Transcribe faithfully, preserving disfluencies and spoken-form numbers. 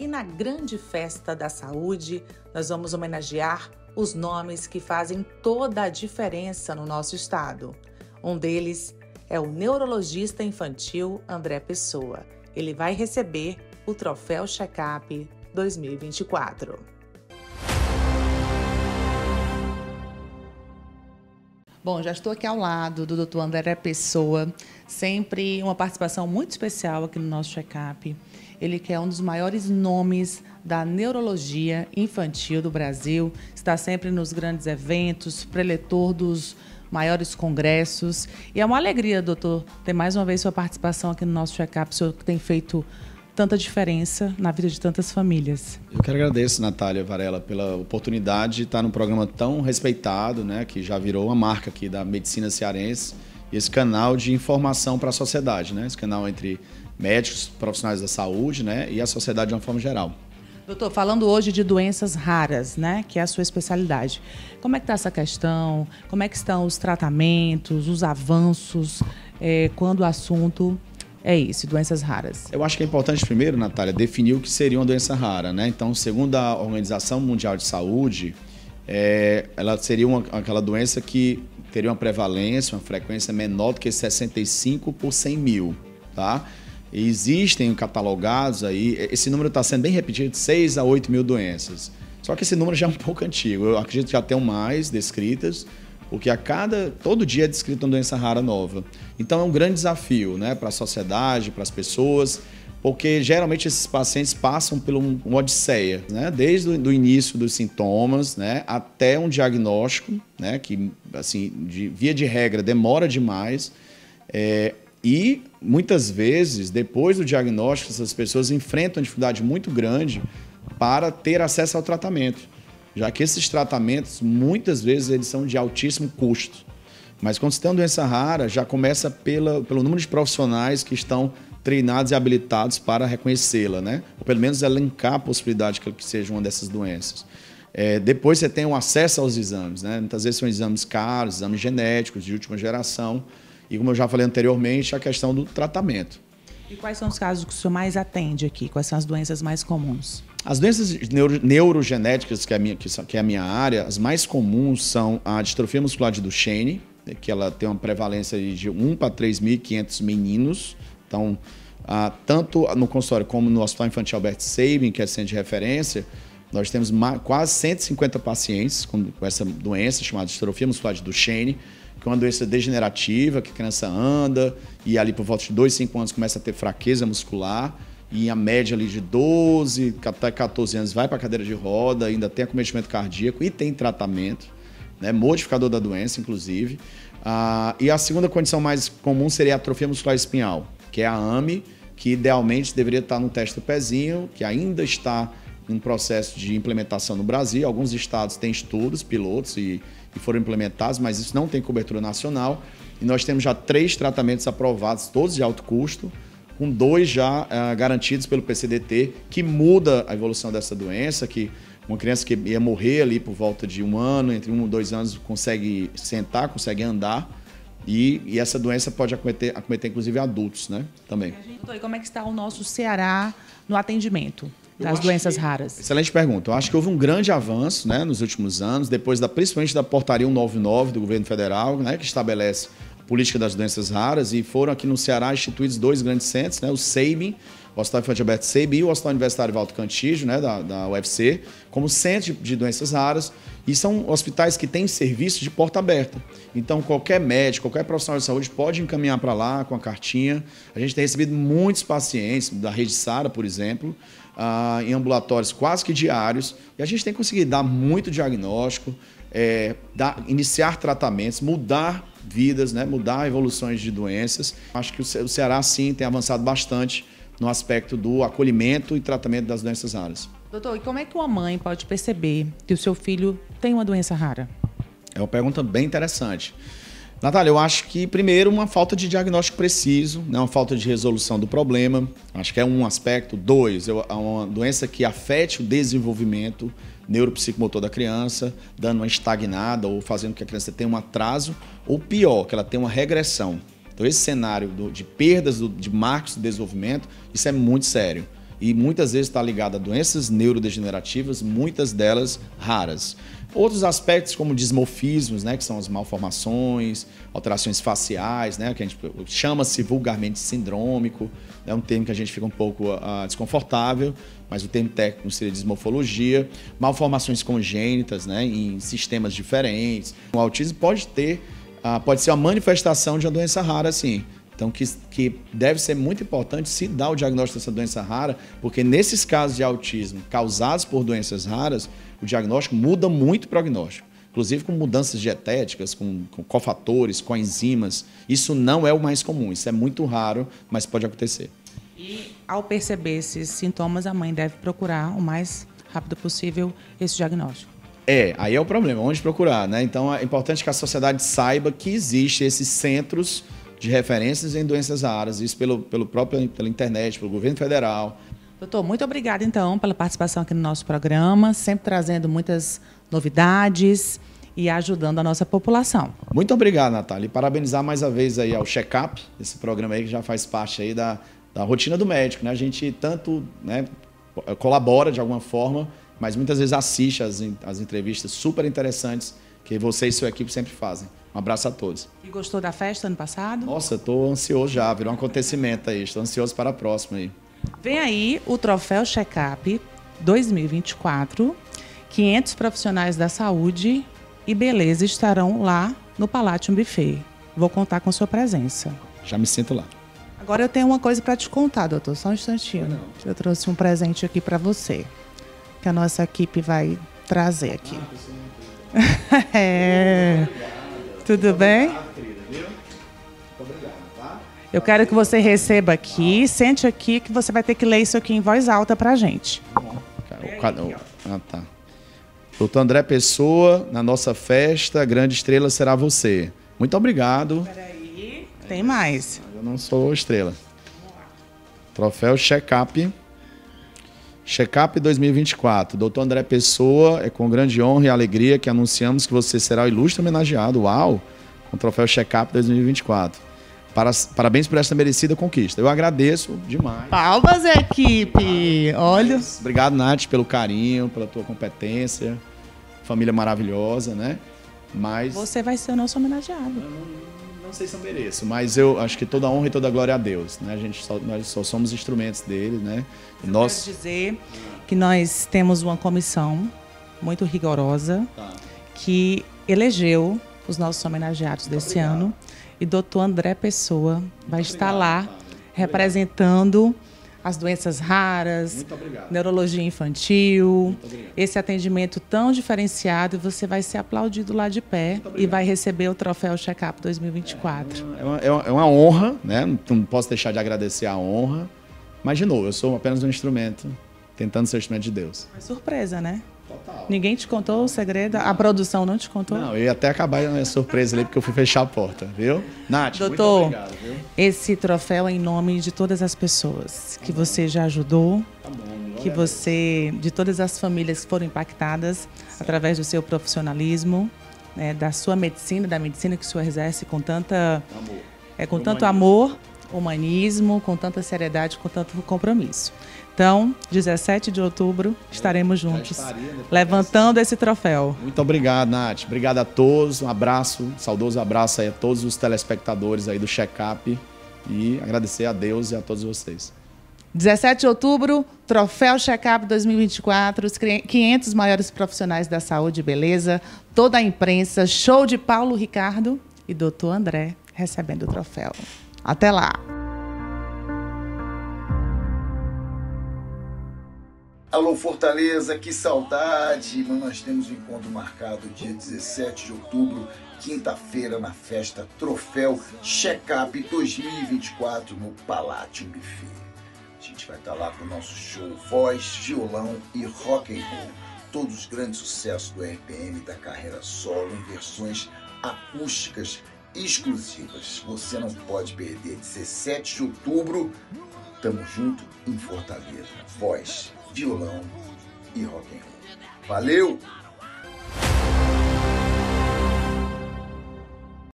E na grande festa da saúde, nós vamos homenagear os nomes que fazem toda a diferença no nosso estado. Um deles é o neurologista infantil André Pessoa. Ele vai receber o Troféu Check-up dois mil e vinte e quatro. Bom, já estou aqui ao lado do doutor André Pessoa, sempre uma participação muito especial aqui no nosso check-up. Ele que é um dos maiores nomes da neurologia infantil do Brasil, está sempre nos grandes eventos, preletor dos maiores congressos. E é uma alegria, doutor, ter mais uma vez sua participação aqui no nosso check-up, o senhor que tem feito tanta diferença na vida de tantas famílias. Eu que agradeço, Natália Varela, pela oportunidade de estar num programa tão respeitado, né, que já virou uma marca aqui da medicina cearense, e esse canal de informação para a sociedade, né, esse canal entre médicos, profissionais da saúde, né, e a sociedade de uma forma geral. Doutor, falando hoje de doenças raras, né, que é a sua especialidade, como é que está essa questão? Como é que estão os tratamentos, os avanços, é, quando o assunto é isso, doenças raras? Eu acho que é importante primeiro, Natália, definir o que seria uma doença rara, né? Então, segundo a Organização Mundial de Saúde, é, ela seria uma, aquela doença que teria uma prevalência, uma frequência menor do que sessenta e cinco por cem mil, tá? E existem catalogados aí, esse número está sendo bem repetido, seis a oito mil doenças. Só que esse número já é um pouco antigo, eu acredito que já tem mais descritas, porque a cada, todo dia é descrita uma doença rara nova. Então é um grande desafio, né, para a sociedade, para as pessoas, porque geralmente esses pacientes passam por um, uma odisseia, né, desde o do início dos sintomas, né, até um diagnóstico, né, que assim, de, via de regra demora demais, é, e muitas vezes, depois do diagnóstico, essas pessoas enfrentam uma dificuldade muito grande para ter acesso ao tratamento, já que esses tratamentos, muitas vezes, eles são de altíssimo custo. Mas quando você tem uma doença rara, já começa pela, pelo número de profissionais que estão treinados e habilitados para reconhecê-la, né? Ou pelo menos elencar a possibilidade que, que seja uma dessas doenças. É, depois você tem o acesso aos exames, né? Muitas vezes são exames caros, exames genéticos de última geração. E como eu já falei anteriormente, a questão do tratamento. E quais são os casos que o senhor mais atende aqui? Quais são as doenças mais comuns? As doenças neuro, neurogenéticas, que é, a minha, que, são, que é a minha área, as mais comuns são a distrofia muscular de Duchenne, que ela tem uma prevalência de um para três mil e quinhentos meninos. Então, ah, tanto no consultório como no Hospital Infantil Albert Sabin, que é centro de referência, nós temos quase cento e cinquenta pacientes com, com essa doença chamada distrofia muscular de Duchenne, que é uma doença degenerativa, que a criança anda e ali por volta de dois, cinco anos começa a ter fraqueza muscular, e a média ali de doze até quatorze anos vai para a cadeira de roda, ainda tem acometimento cardíaco e tem tratamento, né, modificador da doença, inclusive. Ah, e a segunda condição mais comum seria a atrofia muscular espinhal, que é a A M E, que idealmente deveria estar no teste do pezinho, que ainda está em processo de implementação no Brasil. Alguns estados têm estudos, pilotos, e, e foram implementados, mas isso não tem cobertura nacional. E nós temos já três tratamentos aprovados, todos de alto custo, com dois já uh, garantidos pelo P C D T, que muda a evolução dessa doença, que uma criança que ia morrer ali por volta de um ano, entre um e dois anos, consegue sentar, consegue andar, e, e essa doença pode acometer, acometer inclusive adultos, né, também. E como é que está o nosso Ceará no atendimento das doenças raras? Excelente pergunta. Eu acho que houve um grande avanço, né, nos últimos anos, depois da, principalmente da portaria cento e noventa e nove do governo federal, né, que estabelece política das doenças raras, e foram aqui no Ceará instituídos dois grandes centros, né, o Sabin, o Hospital Infantil Albert Sabin, e o Hospital Universitário Valdo Cantígio, né, da, da U F C, como centro de, de doenças raras, e são hospitais que têm serviço de porta aberta. Então, qualquer médico, qualquer profissional de saúde pode encaminhar para lá com a cartinha. A gente tem recebido muitos pacientes, da Rede Sara, por exemplo, ah, em ambulatórios quase que diários, e a gente tem conseguido dar muito diagnóstico, é, dar, iniciar tratamentos, mudar vidas, né, mudar evoluções de doenças. Acho que o Ceará, sim, tem avançado bastante no aspecto do acolhimento e tratamento das doenças raras. Doutor, e como é que uma mãe pode perceber que o seu filho tem uma doença rara? É uma pergunta bem interessante. Natália, eu acho que, primeiro, uma falta de diagnóstico preciso, né, uma falta de resolução do problema. Acho que é um aspecto. Dois, é uma doença que afete o desenvolvimento neuropsicomotor da criança, dando uma estagnada ou fazendo com que a criança tenha um atraso, ou pior, que ela tenha uma regressão. Então, esse cenário do, de perdas do, de marcos de desenvolvimento, isso é muito sério. e muitas vezes está ligada a doenças neurodegenerativas, muitas delas raras. Outros aspectos como dismorfismos, né, que são as malformações, alterações faciais, né, que a gente chama-se vulgarmente sindrômico, é um termo que a gente fica um pouco uh, desconfortável, mas o termo técnico seria dismorfologia, malformações congênitas, né, em sistemas diferentes. O autismo pode ter, uh, pode ser uma manifestação de uma doença rara, sim. Então, que, que deve ser muito importante se dar o diagnóstico dessa doença rara, porque nesses casos de autismo causados por doenças raras, o diagnóstico muda muito o prognóstico. Inclusive com mudanças dietéticas, com, com cofatores, com enzimas. Isso não é o mais comum, isso é muito raro, mas pode acontecer. E ao perceber esses sintomas, a mãe deve procurar o mais rápido possível esse diagnóstico. É, aí é o problema, onde procurar, né? Então é importante que a sociedade saiba que existem esses centros de referências em doenças raras, isso pelo, pelo próprio, pela internet, pelo governo federal. Doutor, muito obrigada, então, pela participação aqui no nosso programa, sempre trazendo muitas novidades e ajudando a nossa população. Muito obrigado, Natália. E parabenizar mais uma vez aí ao Check-up, esse programa aí que já faz parte aí da, da rotina do médico, né? A gente tanto, né, colabora de alguma forma, mas muitas vezes assiste as, as entrevistas super interessantes que você e sua equipe sempre fazem. Um abraço a todos. E gostou da festa ano passado? Nossa, estou ansioso já, virou um acontecimento aí. Estou ansioso para a próxima aí. Vem aí o Troféu Check-up dois mil e vinte e quatro. quinhentos profissionais da saúde e beleza estarão lá no Palladium Buffet. Vou contar com sua presença. Já me sinto lá. Agora eu tenho uma coisa para te contar, doutor. Só um instantinho. Não. Eu trouxe um presente aqui para você, que a nossa equipe vai trazer aqui. Ah, é. Tudo bem? Muito obrigado, tá? Eu quero que você receba aqui, sente aqui, que você vai ter que ler isso aqui em voz alta pra gente. Ah, tá. Doutor André Pessoa, na nossa festa, a grande estrela será você. Muito obrigado. Peraí, tem mais. Eu não sou estrela. Troféu Check-up. Check-up dois mil e vinte e quatro. Doutor André Pessoa, é com grande honra e alegria que anunciamos que você será o ilustre homenageado, uau, com o Troféu Check-up dois mil e vinte e quatro. Parabéns por esta merecida conquista. Eu agradeço demais. Palmas, equipe! Olha. Obrigado, Nath, pelo carinho, pela tua competência. Família maravilhosa, né? Mas você vai ser o nosso homenageado. Eu não, não sei se eu mereço, mas eu acho que toda honra e toda glória a Deus, né? A gente só, nós só somos instrumentos dele, né? Eu nós... quero dizer que nós temos uma comissão muito rigorosa, tá, que elegeu os nossos homenageados muito desse obrigado. ano. E doutor André Pessoa muito vai obrigado, estar lá, tá, representando obrigado. as doenças raras, neurologia infantil, esse atendimento tão diferenciado, e você vai ser aplaudido lá de pé e vai receber o Troféu Check-up dois mil e vinte e quatro. É uma, é, uma, é uma honra, né? Não posso deixar de agradecer a honra, mas, de novo, eu sou apenas um instrumento, tentando ser instrumento de Deus. É surpresa, né? Total. Ninguém te contou o segredo? A produção não te contou? Não, eu ia até acabar a minha surpresa ali, porque eu fui fechar a porta, viu? Nath, doutor, muito obrigado, viu? Esse troféu é em nome de todas as pessoas que tá você já ajudou, tá bom, que você, de todas as famílias que foram impactadas, certo, através do seu profissionalismo, né, da sua medicina, da medicina que o senhor exerce com tanta, amor. É, com tanto amor, humanismo, com tanta seriedade, com tanto compromisso. Então, dezessete de outubro, estaremos juntos, levantando esse troféu. Muito obrigado, Nath. Obrigado a todos. Um abraço, um saudoso abraço aí a todos os telespectadores aí do Check-up. E agradecer a Deus e a todos vocês. dezessete de outubro, Troféu Check-up dois mil e vinte e quatro, os quinhentos maiores profissionais da saúde e beleza, toda a imprensa, show de Paulo Ricardo e doutor André recebendo o troféu. Até lá! Alô Fortaleza, que saudade! Mas nós temos um encontro marcado dia dezessete de outubro, quinta-feira, na festa Troféu Check-up dois mil e vinte e quatro no Palladium Buffet. A gente vai estar lá com o nosso show voz, violão e rock and roll. Todos os grandes sucessos do R P M da carreira solo em versões acústicas exclusivas. Você não pode perder. dezessete de outubro, tamo junto em Fortaleza. Voz, violão e rock and roll. Valeu!